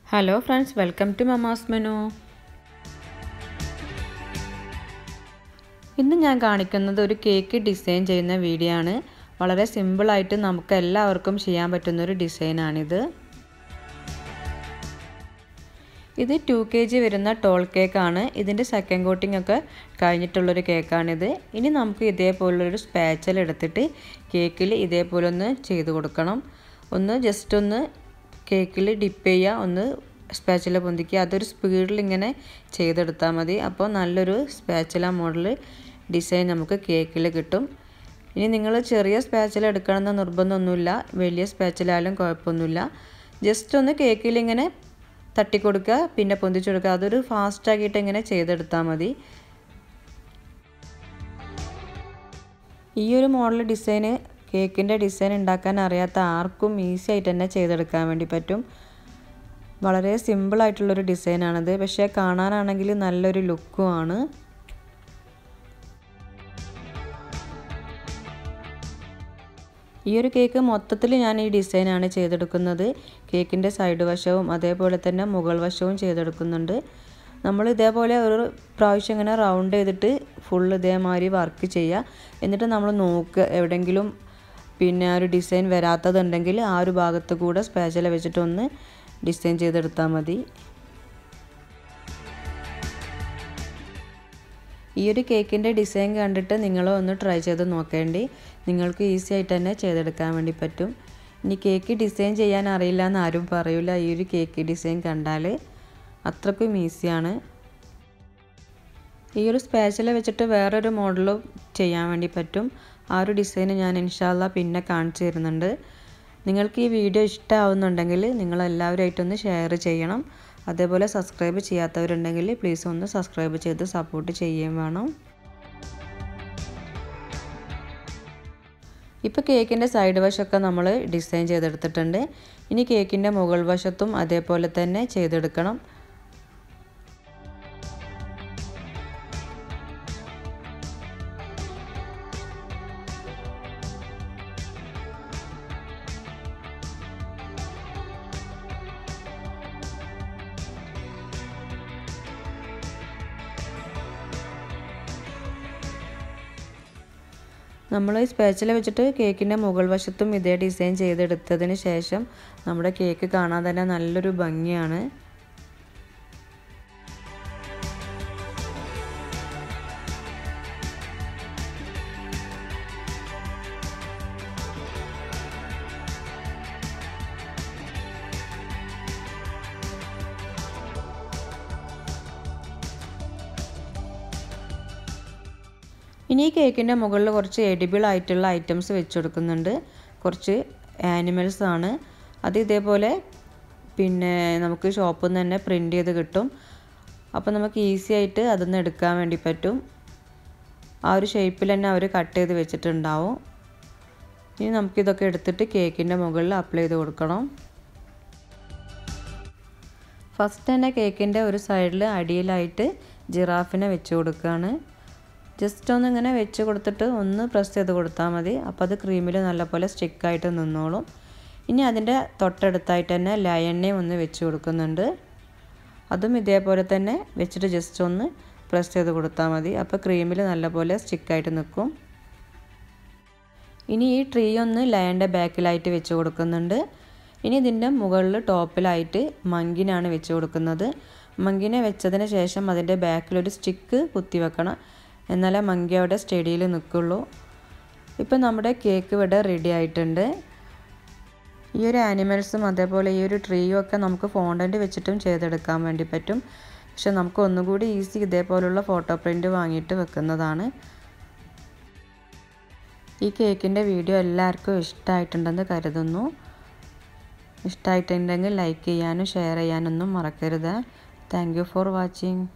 Hello friends, welcome to Memas menu. ഇന്ന് ഞാൻ കാണിക്കുന്നത് ഒരു കേക്ക് ഡിസൈൻ ചെയ്യുന്ന വീഡിയോ ആണ്. വളരെ സിമ്പിൾ ആയിട്ട് നമുക്ക് എല്ലാവർക്കും ചെയ്യാൻ പറ്റുന്ന ഒരു ഡിസൈൻ ആണിത്. ഇത് 2 kg വരുന്ന ടോൾ കേക്ക് ആണ്. ഇതിന്റെ സെക്കൻഡ് കോട്ടിംഗ് ഒക്കെ കഴിഞ്ഞിട്ടുള്ള ഒരു കേക്ക് ആണിത്. ഇനി നമുക്ക് ഇതേപോലുള്ള ഒരു സ്പാച്ചൽ എടുത്തിട്ട് കേക്കിൽ ഇതേപോലെ ഒന്ന് ചെയ്തു കൊടുക്കണം. ജസ്റ്റ് ഒന്ന് കേക്കിൽ ഡിപ്പ് ചെയ്യുക, ഒന്ന് സ്പാച്ചുല പൊന്തിക്കുക. അതൊരു സ്പീഡിൽ ഇങ്ങനെ ചെയ്തെടുത്താൽ മതി. അപ്പോൾ നല്ലൊരു സ്പാച്ചുല മോഡൽ ഡിസൈൻ നമുക്ക് കേക്കിൽ കിട്ടും. ഇനി നിങ്ങൾ ചെറിയ സ്പാച്ചുല എടുക്കണമെന്ന് നിർബന്ധമൊന്നുമില്ല, വലിയ സ്പാച്ചുലായാലും കുഴപ്പമൊന്നുമില്ല. ജസ്റ്റ് ഒന്ന് കേക്കിൽ ഇങ്ങനെ തട്ടിക്കൊടുക്കുക, പിന്നെ പൊന്തിച്ചു കൊടുക്കുക. അതൊരു ഫാസ്റ്റ് ആക്കിയിട്ട് ഇങ്ങനെ ചെയ്തെടുത്താൽ മതി. ഈ ഒരു മോഡൽ ഡിസൈന് കേക്കിൻ്റെ ഡിസൈൻ ഉണ്ടാക്കാൻ അറിയാത്ത ആർക്കും ഈസി ആയിട്ട് തന്നെ ചെയ്തെടുക്കാൻ വേണ്ടി പറ്റും. വളരെ സിമ്പിൾ ആയിട്ടുള്ളൊരു ഡിസൈനാണിത്, പക്ഷേ കാണാനാണെങ്കിൽ നല്ലൊരു ലുക്കും ആണ്. ഈ ഒരു കേക്ക് മൊത്തത്തിൽ ഞാൻ ഈ ഡിസൈനാണ് ചെയ്തെടുക്കുന്നത്. കേക്കിൻ്റെ സൈഡ് വശവും അതേപോലെ തന്നെ മുകൾ വശവും ചെയ്തെടുക്കുന്നുണ്ട്. നമ്മൾ ഇതേപോലെ ഒരു പ്രാവശ്യം ഇങ്ങനെ റൗണ്ട് ചെയ്തിട്ട് ഫുൾ ഇതേമാതിരി വർക്ക് ചെയ്യുക. എന്നിട്ട് നമ്മൾ നോക്കുക, എവിടെയെങ്കിലും പിന്നെ ഒരു ഡിസൈൻ വരാത്തതുണ്ടെങ്കിൽ ആ ഒരു ഭാഗത്ത് കൂടെ സ്പാച്ചുല വെച്ചിട്ടൊന്ന് ഡിസൈൻ ചെയ്തെടുത്താൽ മതി. ഈ ഒരു കേക്കിൻ്റെ ഡിസൈൻ കണ്ടിട്ട് നിങ്ങൾ ഒന്ന് ട്രൈ ചെയ്ത് നോക്കേണ്ടി. നിങ്ങൾക്ക് ഈസി ആയിട്ട് തന്നെ ചെയ്തെടുക്കാൻ വേണ്ടി പറ്റും. ഇനി കേക്ക് ഡിസൈൻ ചെയ്യാൻ അറിയില്ല എന്ന് ആരും പറയില്ല. ഈ ഒരു കേക്ക് ഡിസൈൻ കണ്ടാൽ അത്രയ്ക്കും ഈസിയാണ്. ഈ ഒരു സ്പാച്ചുല വെച്ചിട്ട് വേറൊരു മോഡലും ചെയ്യാൻ വേണ്ടി പറ്റും. ആ ഒരു ഡിസൈൻ ഞാൻ ഇൻഷാ അല്ലാഹ് പിന്നെ കാണിച്ചു തരുന്നുണ്ട്. നിങ്ങൾക്ക് ഈ വീഡിയോ ഇഷ്ടമാവുന്നുണ്ടെങ്കിൽ നിങ്ങളെല്ലാവരുമായിട്ടൊന്ന് ഷെയർ ചെയ്യണം. അതേപോലെ സബ്സ്ക്രൈബ് ചെയ്യാത്തവരുണ്ടെങ്കിൽ പ്ലീസ് ഒന്ന് സബ്സ്ക്രൈബ് ചെയ്ത് സപ്പോർട്ട് ചെയ്യുകയും വേണം. ഇപ്പോൾ കേക്കിൻ്റെ സൈഡ് വശമൊക്കെ നമ്മൾ ഡിസൈൻ ചെയ്തെടുത്തിട്ടുണ്ട്. ഇനി കേക്കിൻ്റെ മുകൾ വശത്തും അതേപോലെ തന്നെ ചെയ്തെടുക്കണം. നമ്മൾ സ്പാച്ചുല വെച്ചിട്ട് കേക്കിൻ്റെ മുകൾ വശത്തും ഇതേ ഡിസൈൻ ചെയ്തെടുത്തതിന് ശേഷം നമ്മുടെ കേക്ക് കാണാൻ തന്നെ നല്ലൊരു ഭംഗിയാണ്. ഇനി ഈ കേക്കിൻ്റെ മുകളിൽ കുറച്ച് എഡിബിൾ ആയിട്ടുള്ള ഐറ്റംസ് വെച്ച് കൊടുക്കുന്നുണ്ട്. കുറച്ച് ആനിമൽസ് ആണ്. അത് ഇതേപോലെ പിന്നെ നമുക്ക് ഷോപ്പിൽ നിന്ന് തന്നെ പ്രിൻ്റ് ചെയ്ത് കിട്ടും. അപ്പോൾ നമുക്ക് ഈസി ആയിട്ട് അതൊന്ന് എടുക്കാൻ വേണ്ടി പറ്റും. ആ ഒരു ഷേപ്പിൽ തന്നെ അവർ കട്ട് ചെയ്ത് വെച്ചിട്ടുണ്ടാവും. ഇനി നമുക്കിതൊക്കെ എടുത്തിട്ട് കേക്കിൻ്റെ മുകളിൽ അപ്ലൈ ചെയ്ത് കൊടുക്കണം. ഫസ്റ്റ് തന്നെ കേക്കിൻ്റെ ഒരു സൈഡിൽ അടിയിലായിട്ട് ജിറാഫിനെ വെച്ച് കൊടുക്കുകയാണ്. ജസ്റ്റ് ഒന്ന് ഇങ്ങനെ വെച്ച് കൊടുത്തിട്ട് ഒന്ന് പ്രസ് ചെയ്ത് കൊടുത്താൽ മതി. അപ്പോൾ അത് ക്രീമിൽ നല്ലപോലെ സ്റ്റിക്കായിട്ട് നിന്നോളും. ഇനി അതിൻ്റെ തൊട്ടടുത്തായിട്ട് തന്നെ ലയണ്ണെ ഒന്ന് വെച്ച് കൊടുക്കുന്നുണ്ട്. അതും ഇതേപോലെ തന്നെ വെച്ചിട്ട് ജസ്റ്റ് ഒന്ന് പ്രസ് ചെയ്ത് കൊടുത്താൽ മതി. അപ്പോൾ ക്രീമിൽ നല്ലപോലെ സ്റ്റിക്കായിട്ട് നിൽക്കും. ഇനി ഈ ട്രീ ഒന്ന് ലയൻ്റെ ബാക്കിലായിട്ട് വെച്ച് കൊടുക്കുന്നുണ്ട്. ഇനി ഇതിൻ്റെ മുകളിൽ ടോപ്പിലായിട്ട് മങ്കിനാണ് വെച്ച് കൊടുക്കുന്നത്. മങ്കിനെ വെച്ചതിന് ശേഷം അതിൻ്റെ ബാക്കിലൊരു സ്റ്റിക്ക് കുത്തി വെക്കണം, എന്നാലേ മങ്കി അവിടെ സ്റ്റഡിയിൽ നിൽക്കുള്ളൂ. ഇപ്പം നമ്മുടെ കേക്ക് ഇവിടെ റെഡി ആയിട്ടുണ്ട്. ഈ ഒരു ആനിമൽസും അതേപോലെ ഈ ഒരു ട്രീയും ഒക്കെ നമുക്ക് ഫോണ്ടൻറ്റ് വെച്ചിട്ടും ചെയ്തെടുക്കാൻ വേണ്ടി പറ്റും. പക്ഷെ നമുക്ക് ഒന്നുകൂടി ഈസി ഇതേപോലുള്ള ഫോട്ടോ പ്രിൻ്റ് വാങ്ങിയിട്ട് വെക്കുന്നതാണ്. ഈ കേക്കിൻ്റെ വീഡിയോ എല്ലാവർക്കും ഇഷ്ടമായിട്ടുണ്ടെന്ന് കരുതുന്നു. ഇഷ്ടമായിട്ടുണ്ടെങ്കിൽ ലൈക്ക് ചെയ്യാനും ഷെയർ ചെയ്യാനൊന്നും മറക്കരുത്. Thank you for watching.